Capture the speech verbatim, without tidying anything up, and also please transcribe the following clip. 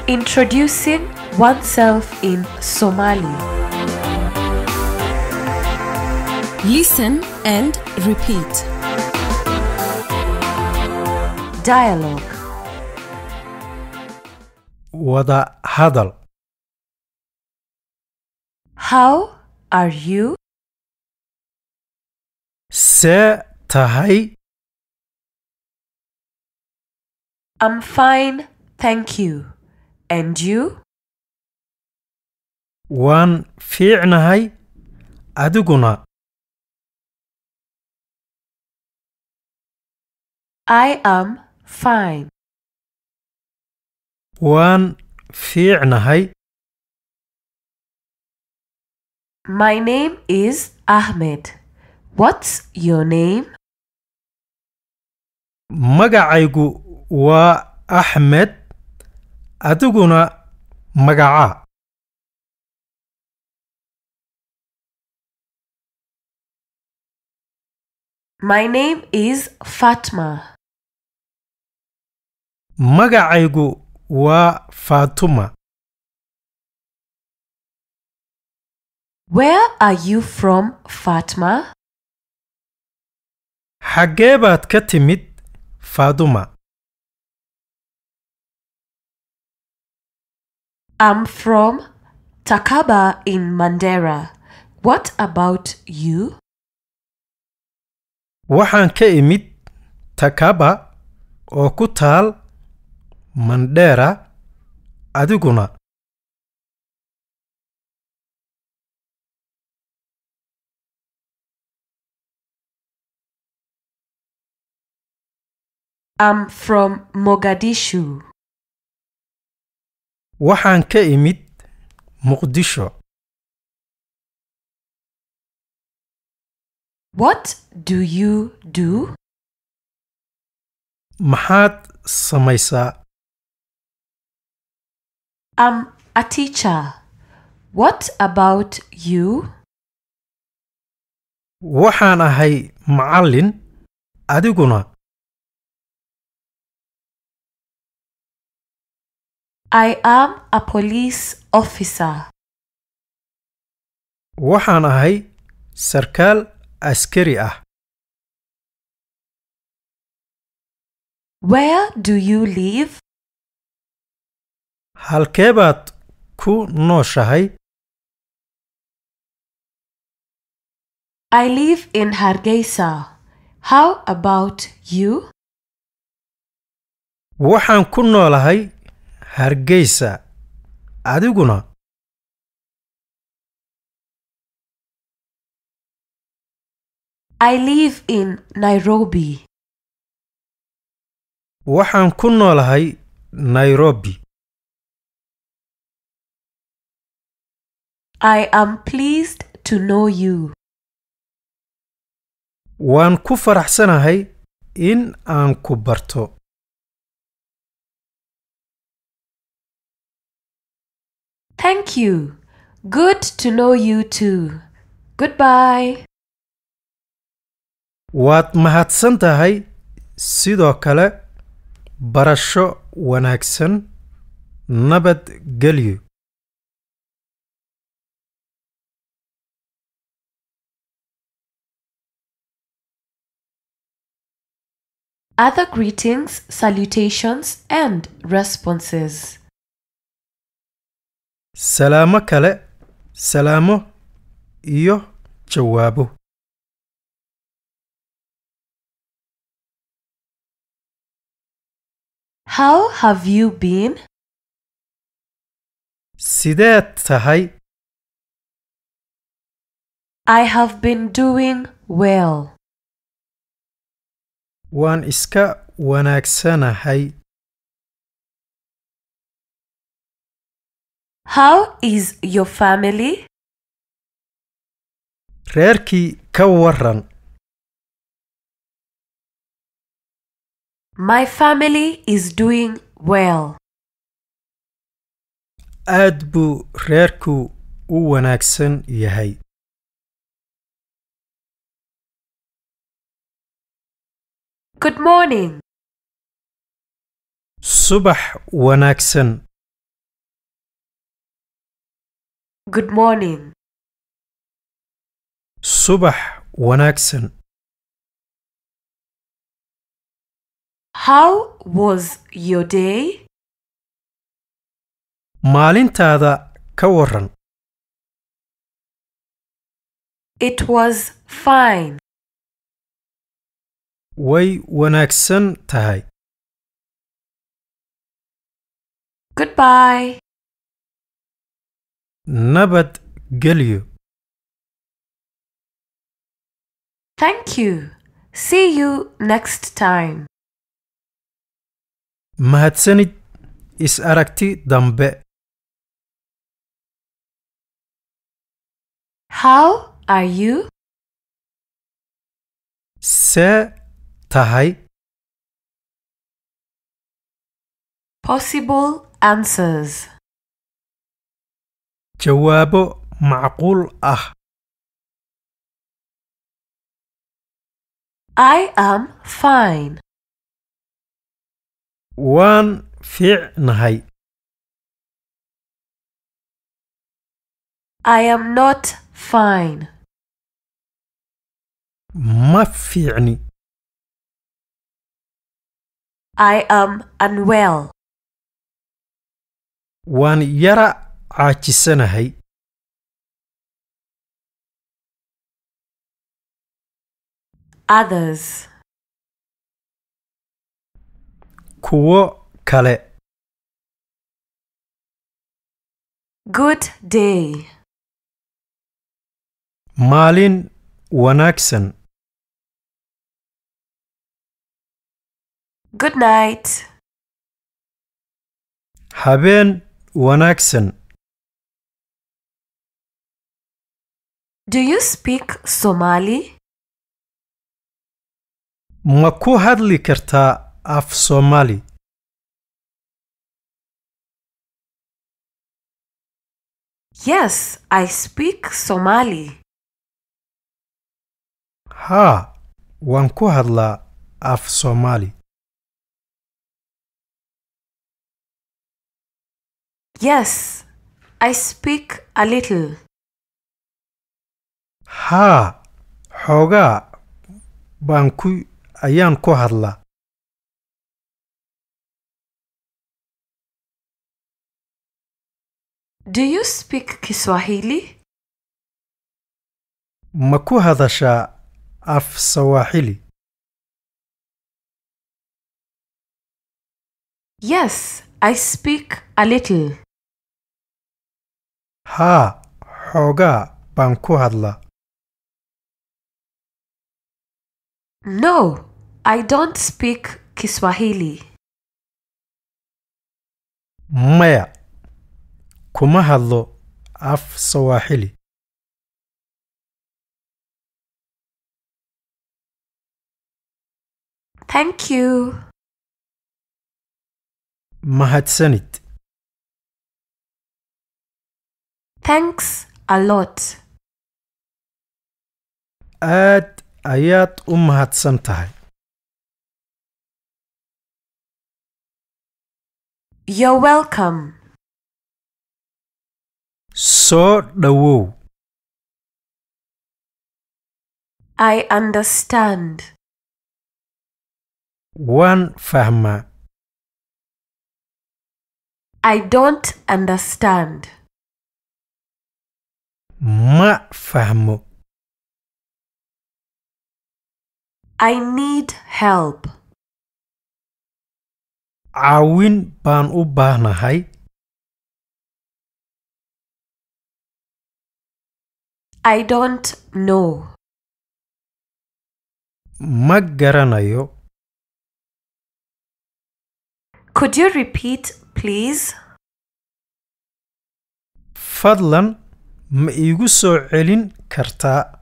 Introducing oneself in Somali. Listen and repeat. Dialogue. wada hadal. How are you? See tahay? I'm fine, thank you. And you? Waan fiicnahay, adiguna. I am fine. Waan fiicnahay. My name is Ahmed. What's your name? Magacaygu waa Ahmed. Adiguna magaca. My name is Fatma. Magacaygu waa Fatuma. Where are you from, Fatma? Xagee baad ka timid, Fatuma? I'm from Takaba in Mandera. What about you? Waxaan ka imid Takaba oo ku taal Mandera. Adiguna? I'm from Mogadishu. Waxaan ka imid Muqdisho. What do you do? Maxaad samaysaa? I'm a teacher. What about you? Waxaan ahay macallin. Adiguna? I am a police officer. Waxaan ahay sarkaal askari ah. Where do you live? Halkee baad ku nooshahay? I live in Hargeisa. How about you? Waxaan ku noolahay Hargeysa. Adiguna? I live in Nairobi. Waxaan ku noolahay Nairobi. I am pleased to know you. Waan ku faraxsanahay in aan ku barto. Thank you. Good to know you too. Goodbye. Waad mahadsan tahay. Sidoo kale barasho wanaagsan. Nabad gelyo. Other greetings, salutations, and responses. Salaamo kale, salaamo iyo jawaabo. How have you been? Sideed tahay? I have been doing well. Waan iska wanaagsanahay. How is your family? Reerkii ka waran. My family is doing well. Aad buu reerku u wanaagsan yahay. Good morning. Subax wanaagsan. Good morning. subax wanaagsan. How was your day? maalintaada ka waran. It was fine. way wanaagsan tahay. Goodbye. nabad gelyo. Thank you. See you next time. mahadsanid is aragti dambe. How are you? see tahay. Possible answers. jawaabo macquul ah. I am fine. waan fiicnahay. I am not fine. ma fiicni. I am unwell. waan yara caajisanahay. Others. kuwo kale. Good day. maalin wanaagsan. Good night. habeen wanaagsan. Do you speak Somali? ma ku hadli kartaa af Somali? Yes, I speak Somali. haa waan ku hadlaa af Somali. Yes, I speak a little. haa xoogaa baan ku ayaan ku hadlaa. Do you speak Kiswahili? ma ku hadashaa af Swahili? Yes, I speak a little. haa xoogaa baan ku hadlaa. No, I don't speak Kiswahili. maya kuma hadlo af Swahili. Thank you. mahadsanid. Thanks a lot. aad ayaad u mahadsan tahay. You're welcome. soo dhawow. I understand. waan fahmaa. I don't understand. ma fahmo. I need help. caawin baan u baahnahay. I don't know. ma garanayo. Could you repeat, please? fadlan ma iigu soo celin kartaa?